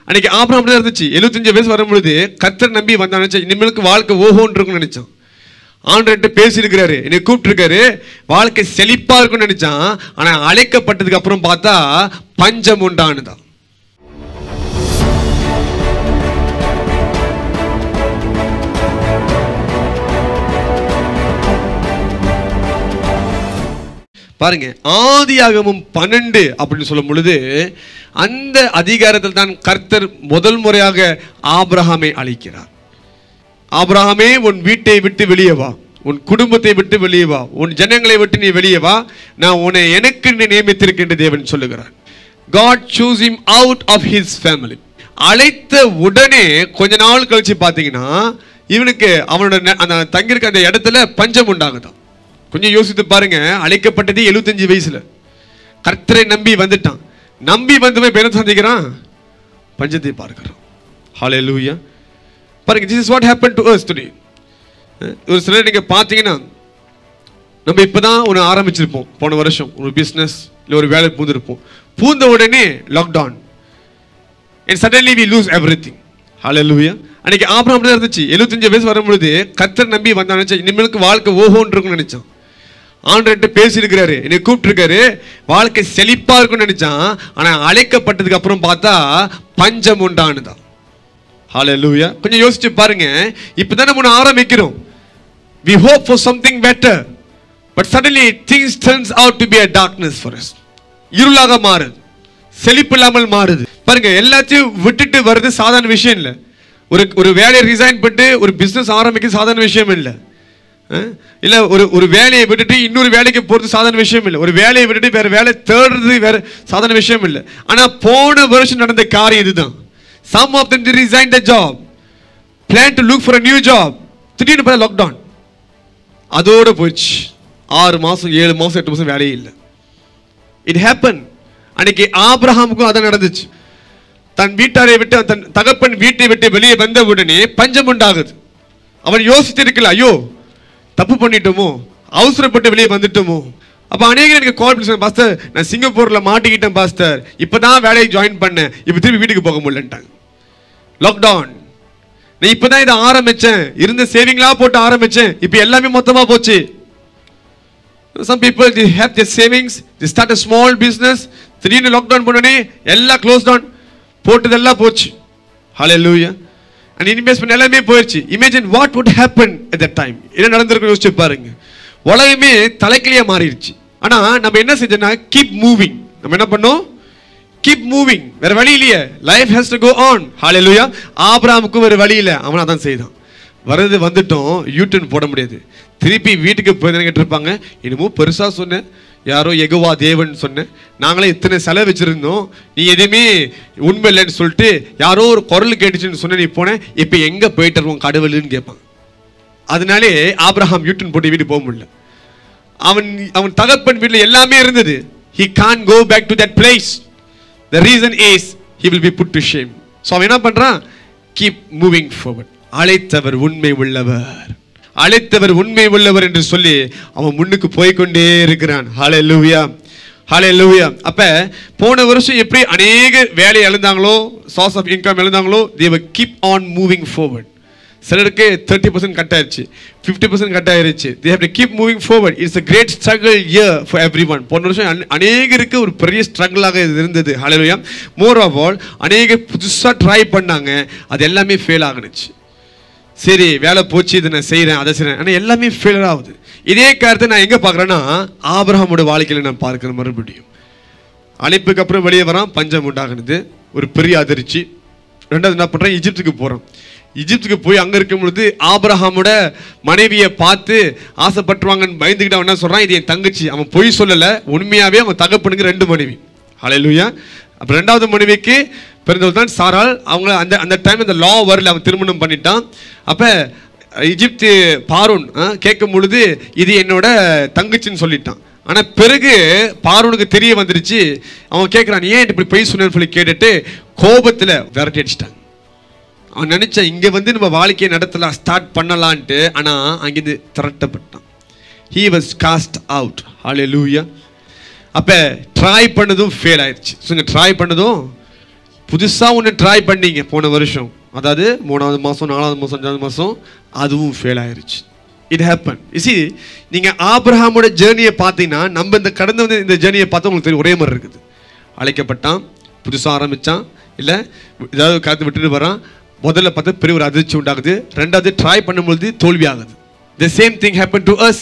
அன்னைக்கு ஆபிரகாம் தான் இருந்துச்சு. 75 வயசு வரும்பொழுது கர்த்தர் நம்பி வந்தான். நினைச்சா இனிமேலுக்கு வாழ்க்கை ஓஹோன்னு இருக்குன்னு நினைச்சான். ஆண்டவர்கிட்ட பேசியிருக்கிறாரு, என்னை கூப்பிட்டுருக்காரு, வாழ்க்கை செழிப்பா இருக்குன்னு நினைச்சான். ஆனா அழைக்கப்பட்டதுக்கு அப்புறம் பார்த்தா பஞ்சம் உண்டானுதான். பாருங்க, ஆதியாகமம் 12 அப்படின்னு சொல்லும் பொழுது அந்த அதிகாரத்தில் தான் கர்த்தர் முதல் முறையாக ஆபிரகாமை அழைக்கிறார். ஆபிரகாமே, உன் வீட்டை விட்டு வெளியே வா, உன் குடும்பத்தை விட்டு வெளியே வா, உன் ஜனங்களை விட்டு நீ வெளியே வா, நான் உன்னை எனக்கு நியமித்திருக்கின்ற தேவன் சொல்லுகிறார். God chose him out of his family. அழைத்த உடனே கொஞ்ச நாள் கழிச்சு பார்த்தீங்கன்னா இவனுக்கு அவனோட அந்த தங்கியிருக்க அந்த இடத்துல பஞ்சம் உண்டாகுதான். கொஞ்சம் யோசித்து பாருங்க, அழைக்கப்பட்டதே 75 வயசுல கர்த்தரை நம்பி வந்துட்டான். நம்பி வந்தவன் என்ன சந்திக்கிறான்? பஞ்சத்தை பார்க்கிறான். ஹல்லேலூயா. பாருங்க, this is what happened to us today. ஒரு சிலர் நீங்க பார்த்தீங்கன்னா நம்ம இப்பதான் ஒன்று ஆரம்பிச்சிருப்போம், போன வருஷம் ஒரு பிஸ்னஸ் இல்லை ஒரு வேலை பூந்திருப்போம். பூந்த உடனே lockdown and suddenly we lose everything. Hallelujah. அன்னைக்கு ஆபிரகாம் தான் இருந்துச்சு. 75 வயசு வரும்பொழுது கர்த்தர் நம்பி வந்தான். நினைச்சா இனிமேலுக்கு வாழ்க்கை ஓஹோன்னு இருக்குன்னு நினைச்சான். ஆண்டவர்கிட்ட பேசியிருக்கிறாரு, என்னை கூப்பிட்டுருக்காரு, வாழ்க்கை செழிப்பா இருக்குன்னு நினைச்சான். ஆனா அழைக்கப்பட்டதுக்கு அப்புறம் பார்த்தா பஞ்சம் உண்டானுதான். ஹல்லேலூயா. கொஞ்சம் யோசிச்சு பாருங்க, இப்பதான் நம்ம ஆரம்பிக்கிறோம். We hope for something better, but suddenly things turns out to be a darkness for us. இருளாக மாறுது, செழிப்பு இல்லாமல் மாறுது. பாருங்க, எல்லாத்தையும் விட்டுட்டு வருது சாதாரண விஷயம் இல்லை. ஒரு வேலையை ரிசைன் பண்ணிட்டு ஒரு பிசினஸ் ஆரம்பிக்க சாதாரண விஷயம் இல்லை. இல்ல ஒரு வேலையை விட்டுட்டு இன்னொரு வேலைக்கு போறது சாதாரண விஷயம் இல்லை. ஒரு வேலையை விட்டுட்டு வேற வேலை தேடுறது வேற சாதாரண விஷயம் இல்லை. ஆனா போன வருஷம் நடந்த காரியம் இதுதான். Some of them resigned the job, plan to look for a new job. திடீர்னு பார்த்தா லாக்டவுன். அதோட போயிடுச்சு. 6 மாசம் 7 மாசம் 8 மாசம் வேலையே இல்லை. It happen. அன்னைக்கு ஆபிரகாமுக்கும் அதான் நடந்துச்சு. தன் வீட்டாரை விட்டு தன் தகப்பன் வீட்டை விட்டு வெளியே வந்த உடனே பஞ்சம் உண்டாகுது. அவன் யோசித்து இருக்கல, ஐயோ தப்பு பண்ணிட்டோமோ, அவசரப்பட்டு வெளியே வந்துட்டோமோ. அப்ப அநேகர் எனக்கு கால் பண்ணி, பாஸ்டர் நான் சிங்கப்பூர்ல மாட்டிக்கிட்டேன் பாஸ்டர், இப்பதான் வேலையை ஜாயின் பண்ணேன், இப்ப திரும்பி வீட்டுக்கு போக முடியலன்ட்டாங்க. லாக்டவுன். நான் இப்பதான் இதை ஆரம்பிச்சேன், இருந்த சேவிங்களா போட்டு ஆரம்பிச்சேன், இப்ப எல்லாமே மொத்தமா போச்சு. Some people they have their savings, they start a small business, திடீர்னு லாக்டவுன் பண்ணனே எல்லாம் க்ளோஸ் டவுன், போட்டதெல்லாம் போச்சு. ஹல்லேலூயா. and இன்வெஸ்ட்மென்ட் எல்லாமே போயிடுச்சு. imagine what would happen at that time. என்ன நடந்திருக்கும் யோசிச்சு பாருங்க. உலகமே தலைக்கிலியா மாறிடுச்சு. ஆனா நம்ம என்ன செஞ்சோம்னா keep moving. நம்ம என்ன பண்ணோம்? keep moving. வேற வழி இல்லையே, life has to go on. ஹல்லேலூயா. ஆபிரகாமுக்கு வேற வழி இல்லை, அவன் அதான் செய்தான். வரது வந்துட்டோம், யூட்டர்ன் போட முடியாது. திருப்பி வீட்டுக்கு போய் கேட்டிருப்பாங்க, இன்னமும் பெருசா சொன்னேன், யாரோ யெகோவா தேவன் சொன்னேன், நாங்களே இத்தனை செலவு வச்சிருந்தோம், நீ எதுவுமே உண்மை இல்லைன்னு சொல்லிட்டு யாரோ ஒரு குரல் கேட்டுச்சுன்னு சொன்ன, நீ போனேன், இப்போ எங்க போயிட்டு இருக்கோம் கடவுள்னு கேட்பாங்க. அதனாலே ஆபிரகாம் யூட்டர்ன் போட்டு வீட்டுக்கு போக முடியல. அவன் தகப்பன் வீட்டில் எல்லாமே இருந்தது. he can't go back to that place. the reason is he will be put to shame. so அவன் என்ன பண்றான்? keep moving forward. அழைத்தவர் உண்மை உள்ளவர், அழைத்தவர் உண்மை உள்ளவர் என்று சொல்லி அவன் முன்னுக்கு போய்கொண்டே இருக்கிறான். ஹல்லேலூயா, ஹல்லேலூயா. அப்ப போன வருஷம் எப்படி அநேக வேலை இழந்தாங்களோ, சோர்ஸ் ஆஃப் இன்கம் இழந்தாங்களோ, they will keep on moving forward. சிலருக்கு 30% கட் ஆயிருச்சு, 50% கட் ஆயிருச்சு. they have to keep moving forward. it's a great struggle year for everyone. போன வருஷம் அநேகருக்கு ஒரு பெரிய ஸ்ட்ரகிளாக இருந்தது. ஹல்லேலூயா. மோர் ஆஃப் ஆல் அநேக புதுசா ட்ரை பண்ணாங்க, அது எல்லாமே ஃபெயில் ஆகுனுச்சு. சரி வேலை போச்சு, இதை நான் செய்கிறேன் அதை செய்கிறேன், ஆனால் எல்லாமே ஃபெயிலர் ஆகுது. இதே கருத்தை நான் எங்கே பார்க்குறேன்னா ஆபிரகாமோட வாழ்க்கையில் நான் பார்க்குறேன். மறுபடியும் அழைப்புக்கு அப்புறம் வெளியே வரான், பஞ்சம் உண்டாகுது, ஒரு பெரிய அதிர்ச்சி. ரெண்டாவது என்ன பண்ணுறேன்? எகிப்துக்கு போகிறான். எகிப்துக்கு போய் அங்கே இருக்கும் பொழுது ஆபிரகாமோட மனைவியை பார்த்து ஆசைப்பட்டுருவாங்கன்னு பயந்துக்கிட்டு அவன் என்ன சொல்கிறான்? இது என் தங்கச்சி. அவன் பொய் சொல்லலை, உண்மையாகவே அவன் தகப்பனுக்கு 2 மனைவி. ஹல்லேலூயா. அப்போ 2வது மனைவிக்கு பிறந்தவள் தான் சாராள். அவங்க அந்த டைம் அந்த லா வரல, அவன் திருமணம் பண்ணிட்டான். அப்போ எகிப்து பார்வோன் கேட்கும் பொழுது இது என்னோட தங்கச்சின்னு சொல்லிட்டான். ஆனால் பிறகு பார்வோனுக்கு தெரிய வந்துருச்சு. அவன் கேட்குறான், ஏன் இப்படி பொய் சொன்னு சொல்லி கேட்டுட்டு கோபத்தில் விரட்டி அடிச்சிட்டாங்க. அவன் நினைச்சான் இங்கே வந்து நம்ம வாழ்க்கையை நடத்தலாம், ஸ்டார்ட் பண்ணலான்ட்டு. ஆனால் அங்கேருந்து திரட்டப்பட்டான். he was cast out. ஹல்லேலூயா. அப்போ ட்ரை பண்ணதும் ஃபெயில் ஆயிடுச்சு. ட்ரை பண்ணதும் புதுசா ஒன்று ட்ரை பண்ணீங்க போன வருஷம், அதாவது 3வது மாதம் 4வது மாதம் 5வது மாதம், அதுவும் ஃபெயில் ஆயிருச்சு. It happen. இசி நீங்கள் ஆபிரகாமோட ஜேர்னியை பார்த்தீங்கன்னா நம்ம இந்த கடந்து வந்து இந்த ஜேர்னியை பார்த்தா உங்களுக்கு தெரியும், ஒரே மாதிரி இருக்குது. அழைக்கப்பட்டான், புதுசாக ஆரம்பித்தான், இல்லை ஏதாவது காத்து விட்டுட்டு வரான். முதல்ல பார்த்தா பெரிய ஒரு அதிர்ச்சி உண்டாகுது. ரெண்டாவது ட்ரை பண்ணும்பொழுது தோல்வி ஆகுது. The same thing happen to us.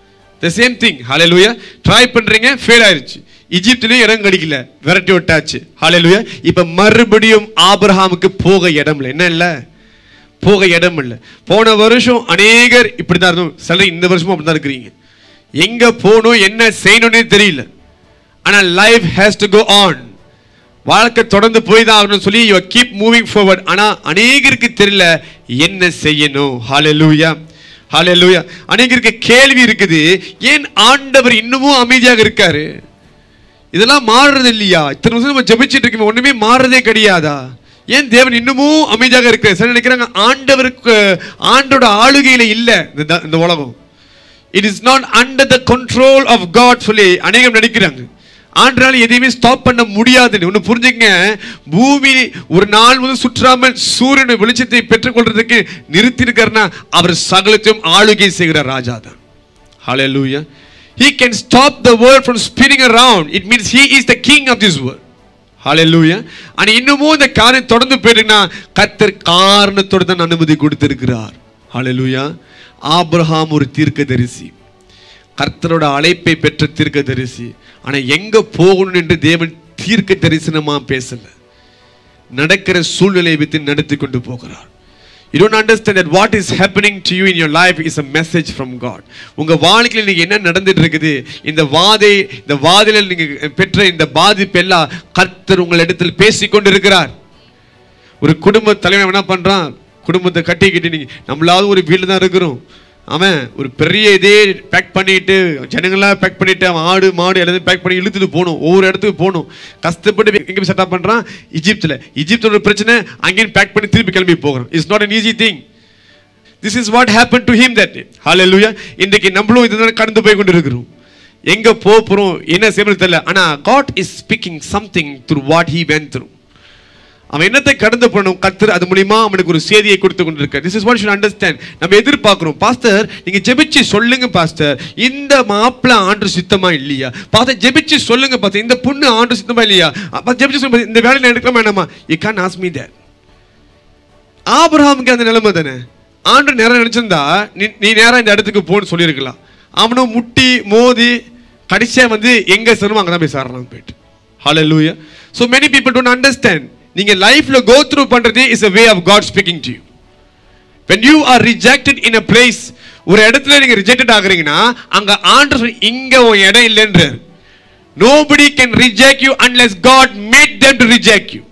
The same thing. Hallelujah. Try பண்ணுறீங்க, ஃபெயில் ஆயிடுச்சு. ஈஜிப்திலையும் இடம் கிடைக்கல, விரட்டி விட்டாச்சு. ஹல்லேலூயா. இப்போ மறுபடியும் ஆபிரகாமுக்கு போக இடம் இல்லை. என்ன இல்லை? போக இடம் இல்லை. போன வருஷம் அநேகர் இப்படி தான் இருந்தோம், சிலர் இந்த வருஷமும் அப்படி தான் இருக்கிறீங்க. எங்கே போகணும் என்ன செய்யணும்னே தெரியல. ஆனால் life has to go on. வாழ்க்கை தொடர்ந்து போய் தான் ஆகணும்னு சொல்லி யூ கீப் மூவிங் ஃபார்வர்ட். ஆனால் அநேகருக்கு தெரியல என்ன செய்யணும். ஹல்லேலூயா, ஹல்லேலூயா. அநேகருக்கு கேள்வி இருக்குது, ஏன் ஆண்டவர் இன்னமும் அமைதியாக இருக்காரு? இதெல்லாம் மாறுறது இல்லையா? இத்தனை வருஷம் நம்ம ஜெபிச்சிட்டு இருக்கோம், ஒண்ணுமே மாறுறதே கிடையாதா? ஏன் தேவன் இன்னமும் அமைதியாக இருக்காரு? சில நினைக்கிறாங்க ஆண்டவருக்கு, ஆண்டோட ஆளுகையில இல்லை இந்த உலகம். It is not under the control of God சொல்லி அநேகம் நினைக்கிறாங்க. ஆண்டரால் எதையுமே ஸ்டாப் பண்ண முடியாதுன்னு ஒன்று புரிஞ்சுங்க. பூமி ஒரு நாள் முதல் சுற்றாமல் சூரியன் வெளிச்சத்தை பெற்றுக்கொள்றதுக்கு நிறுத்திருக்காருன்னா அவர் சகலத்தையும் ஆளுகை செய்கிற ராஜா தான். ஹல்லேலூயா. He can stop the world from spinning around. It means he is the king of this world. ஹல்லேலூயா. ஆனா இன்னமும் இந்த காரியம் தொடர்ந்து போயிருக்குன்னா கர்த்தர் காரணத்தோடு தான் அனுமதி கொடுத்திருக்கிறார். ஹல்லேலூயா. ஆபிரகாம் ஒரு தீர்க்கதரிசி, கர்த்தரோட அழைப்பை பெற்ற தீர்க்கதரிசி. ஆனா எங்க போகணும் என்று தேவன் தீர்க்க தரிசனமா பேசல, நடக்கிற சூழ்நிலையை வைத்து நடத்தி கொண்டு போகிறார். You don't understand that what is happening to you in your life is a message from God. உங்க வாழ்க்கையில் நீங்க என்ன நடந்துட்டு இருக்குது, இந்த வாதையில நீங்க பெற்ற இந்த பாதிப்பு எல்லாம் கர்த்தர் உங்களிடத்தில் பேசிக் கொண்டிருக்கிறார். ஒரு குடும்ப தலைவன் என்ன பண்றான், குடும்பத்தை கட்டிக்கிட்டு நீங்க நம்மளாவது ஒரு வீட்டில் தான் இருக்கிறோம், அவன் ஒரு பெரிய இதே பேக் பண்ணிட்டு ஜனங்களாக பேக் பண்ணிட்டு அவன் ஆடு மாடு எல்லாத்தையும் பேக் பண்ணி இழுத்துட்டு போகணும், ஒவ்வொரு இடத்துக்கு போகணும். கஷ்டப்பட்டு எங்கே போய் செட்டப் பண்ணுறான், ஈஜிப்தில் ஒரு பிரச்சனை, அங்கேயும் பேக் பண்ணி திருப்பி கிளம்பி போகிறான். It's not an easy thing. This is what happened to him that day. Hallelujah. இன்றைக்கு நம்மளும் இதுதான் கடந்து போய் கொண்டு இருக்கிறோம். எங்கே போகிறோம் என்ன செய்யணும் தெரியல. ஆனால் God is speaking something through what he went through. அவன் என்னத்தை கடந்து போகணும், கர்த்தர் அது மூலியமா அவனுக்கு ஒரு செய்தியை கொடுத்து கொண்டிருக்கார். This is what you should understand. நம்ம எதிர்பார்க்கிறோம், பாஸ்டர் நீங்க ஜெபிச்சு சொல்லுங்க பாஸ்டர், இந்த மாப்பிள்ளை ஆண்டவர் சித்தமா இல்லையா? பாஸ்டர் ஜெபிச்சு சொல்லுங்க பாஸ்டர், இந்த பொண்ணு ஆண்டவர் சித்தமா இல்லையா? ஜெபிச்சு சொல்லுங்க, இந்த வேலையை எடுக்கலாமா வேணாமா? You can't ask me that. ஆபிரகாமுக்கு அந்த நிலைமை தானே. ஆண்டவர் நேரம் நினைச்சிருந்தா நீ நேரம் இந்த இடத்துக்கு போன்னு சொல்லியிருக்கலாம். அவனும் முட்டி மோதி கடைசியா வந்து எங்க சேரணும் அங்கதான் போய் சேரலாம் போயிட்டு. Hallelujah. So many people don't understand. நீங்க லைஃப்ல go through பண்றது is a way of God speaking to you. When you are rejected in a place, ஒரு இடத்துல நீங்க ரிஜெக்டட் ஆகுறீங்கன்னா அங்க ஆண்டவர் இங்க ஒரு இடம் இல்லைன்றார். Nobody can reject you unless God made them to reject you.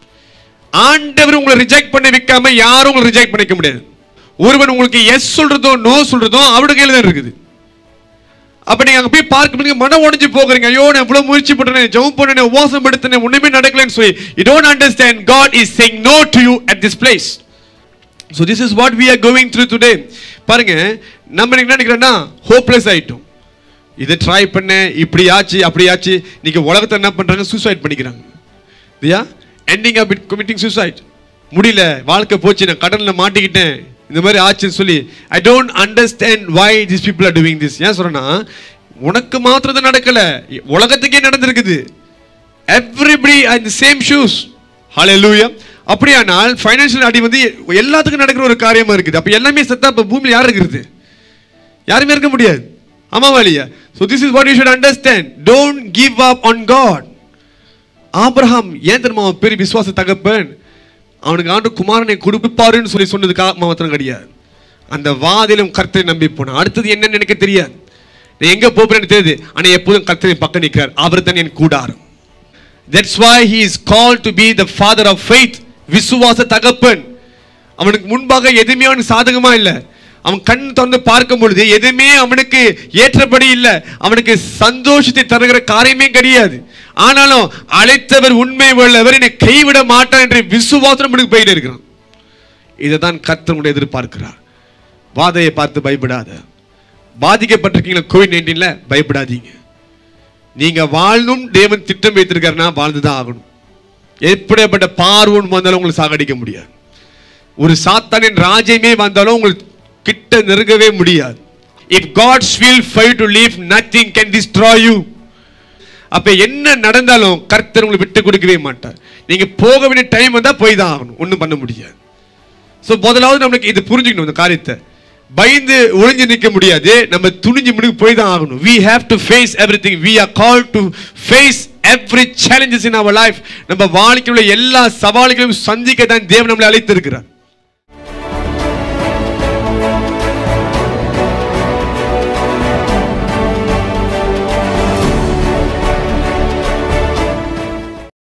ஆண்டவர் உங்களை ரிஜெக்ட் பண்ண வைக்காம யாரும் உங்களை ரிஜெக்ட் பண்ணிக்க முடியாது. ஒருவன் உங்களுக்கு எஸ் சொல்றதோ நோ சொல்றதோ அவருடைய கையில தான் இருக்குது. அப்ப நீங்க அங்க போய் பார்க்க மனம் உடைஞ்சு போகிறீங்க, ஐயோ நான் எவ்வளவு முயற்சி பண்றேன், ஜெபம் பண்ணேன், உபவாசம் எடுத்தேன், ஒண்ணுமே நடக்கலன்னு சொல்லி you don't understand God is saying no to you at this place. So this is what we are going through today. பாருங்க நம்ம என்ன நினைக்கிறோம்னா ஹோப்லெஸ் ஆயிட்டோம். இதை ட்ரை பண்ண இப்படி ஆச்சு அப்படி ஆச்சு. நீங்க உலகத்தை என்ன பண்றாங்க, சூசைட் பண்ணிக்கிறாங்க. இல்லையா? ending up with committing suicide. முடியல, வாழ்க்கை போச்சு, நான் கடல்ல மாட்டிக்கிட்டேன், இந்த மாதிரி ஆச்சுன்னு சொல்லி. I don't understand why these people are doing this. ஏன் சொல்றேன்னா உனக்கு மாத்திரம் தான் நடக்கல, உலகத்துக்கே நடந்திருக்குது. Everybody are in the same shoes. Hallelujah. அப்படியானால் ஃபைனான்சியல் அடி வந்து எல்லாத்துக்கும் நடக்கிற ஒரு காரியமா இருக்குது. அப்ப எல்லாமே செத்தா இப்ப பூமியில யார் இருக்கிறது? யாருமே இருக்க முடியாது. ஆமாவா இல்லையா? So this is what you should understand. Don't give up on God. Abraham ஏன் தெரியுமா பெரிய விசுவாச தகப்பன், அவனுக்கு ஆண்டவர் குமாரனை கொடுப்பாருன்னு சொல்லி சொன்னதுக்காக மாத்திரம் கிடையாது, அந்த வாதிலும் கர்த்தரை நம்பி போனான். அடுத்தது என்னன்னு எனக்கு தெரியாது, நான் எங்க போறேன்னு தெரியுது, ஆனா எப்போதும் கர்த்தரை பக்கம் நிற்கிறார். அவர் தான் என் கூடாரம். That's why he is called to be the father of faith. விசுவாச தகப்பன். அவனுக்கு முன்பாக எதுவுமே அவனுக்கு சாதகமா இல்லை. அவன் கண் திறந்து பார்க்கும் பொழுது எதுவுமே அவனுக்கு ஏற்றபடி இல்லை. அவனுக்கு சந்தோஷத்தை தருகிற காரியமே கிடையாது. ஆனாலும் அழைத்தவர் உண்மை உள்ளவர், என்னை கைவிட மாட்டார் என்ற விசுவாசம் அவனுக்கு போயிட்டு இருக்கிறான். இதை தான் கர்த்தர் எதிர்பார்க்கிறார். வாதையை பார்த்து பயப்படாத. பாதிக்கப்பட்டிருக்கீங்களா கோவிட்-19ல, பயப்படாதீங்க. நீங்க வாழணும் தேவன் திட்டம் வைத்திருக்காருன்னா வாழ்ந்துதான் ஆகணும். எப்படிப்பட்ட பார்வோன் வந்தாலும் உங்களுக்கு சாகடிக்க முடியாது. ஒரு சாத்தானின் ராஜ்யமே வந்தாலும் உங்களுக்கு கிட்ட நெருங்கவே முடியாது. If God's will for you to live, nothing can destroy you. அப்ப என்ன நடந்தாலும் கர்த்தர் உங்களுக்கு விட்டு கொடுக்கவே மாட்டார். நீங்க போக வேண்டிய டைம் வந்தா போய் தான் ஆகணும், ஒன்றும் பண்ண முடியாது. ஸோ முதலாவது நம்மளுக்கு இது புரிஞ்சுக்கணும். இந்த காரியத்தை பயந்து ஒளிஞ்சு நிற்க முடியாது, நம்ம துணிஞ்சு முடிவு போய் தான் ஆகணும். We have to face everything. We are called to face every challenges in our life. நம்ம வாழ்க்கையில் உள்ள எல்லா சவால்களையும் சந்திக்க தான் தேவன் நம்மளை அழைத்திருக்கிறார்.